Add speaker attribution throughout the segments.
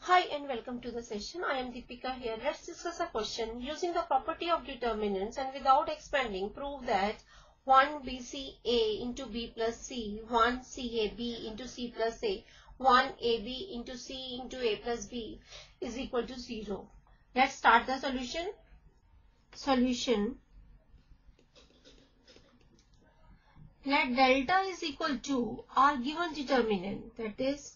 Speaker 1: Hi and welcome to the session. I am Deepika here. Let's discuss a question. Using the property of determinants and without expanding, prove that 1 BCA into B plus C, 1 CAB into C plus A, 1 AB into C into A plus B is equal to 0. Let's start the solution. Solution. Let delta is equal to our given determinant, that is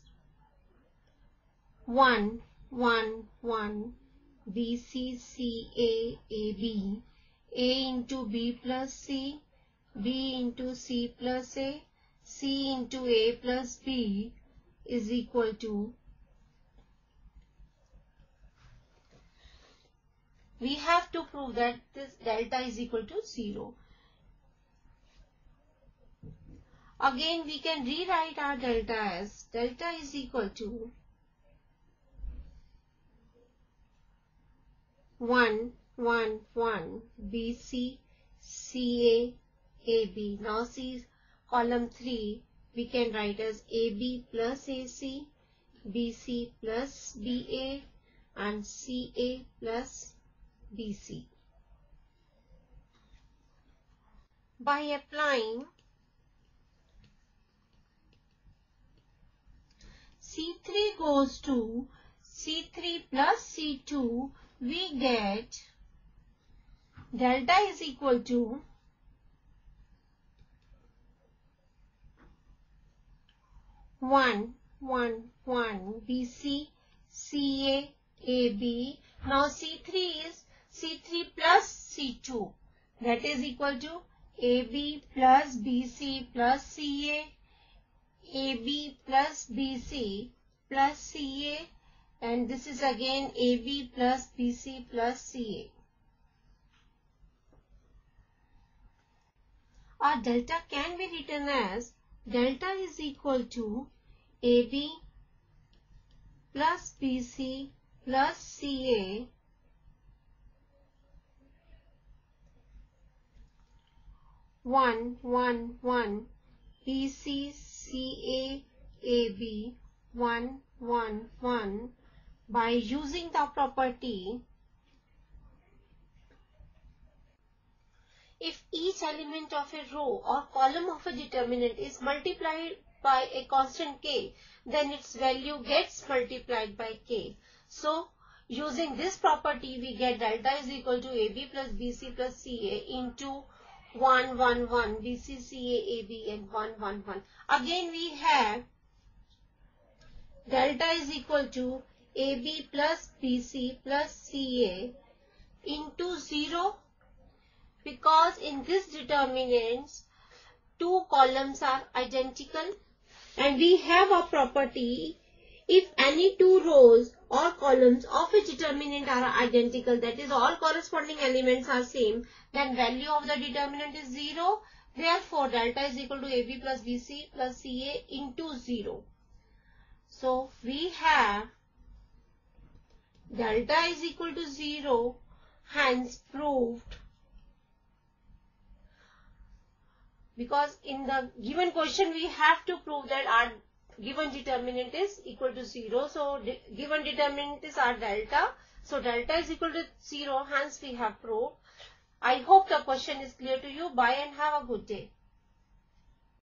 Speaker 1: 1, 1, 1, B, C, C, A, B, A into B plus C, B into C plus A, C into A plus B is equal to, we have to prove that this delta is equal to 0. Again, we can rewrite our delta as delta is equal to 1, 1, 1, BC, CA, AB. Now see column 3, we can write as AB plus AC, BC plus BA and CA plus BC. By applying C3 goes to C3 plus C2, we get delta is equal to 1, 1, 1, BC, CA, AB. Now C3 is C3 plus C2. That is equal to AB plus BC plus CA, AB plus BC plus CA, and this is again AB plus BC plus CA. Our delta can be written as delta is equal to AB plus BC plus CA one BC CA AB 1 1 1 by using the property if each element of a row or column of a determinant is multiplied by a constant k, then its value gets multiplied by k. So, using this property, we get delta is equal to AB plus BC plus CA into 1 1 1 BC CA AB and 1 1 1. Again, we have delta is equal to AB plus BC plus CA into 0. Because in this determinants, two columns are identical and we have a property if any two rows or columns of a determinant are identical, that is all corresponding elements are same, then value of the determinant is 0. Therefore, delta is equal to AB plus BC plus CA into 0. So, we have delta is equal to 0, hence proved. Because in the given question, we have to prove that our given determinant is equal to 0. So, given determinant is our delta. So, delta is equal to 0. Hence, we have proved. I hope the question is clear to you. Bye and have a good day.